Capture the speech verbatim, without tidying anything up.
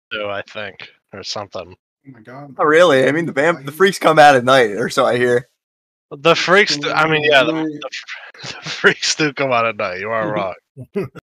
too, I think, or something. Oh my god. Oh, really? I mean, the vamp, the freaks come out at night, or so I hear. The freaks, do, I mean, yeah, the, the, the freaks do come out at night. You are wrong.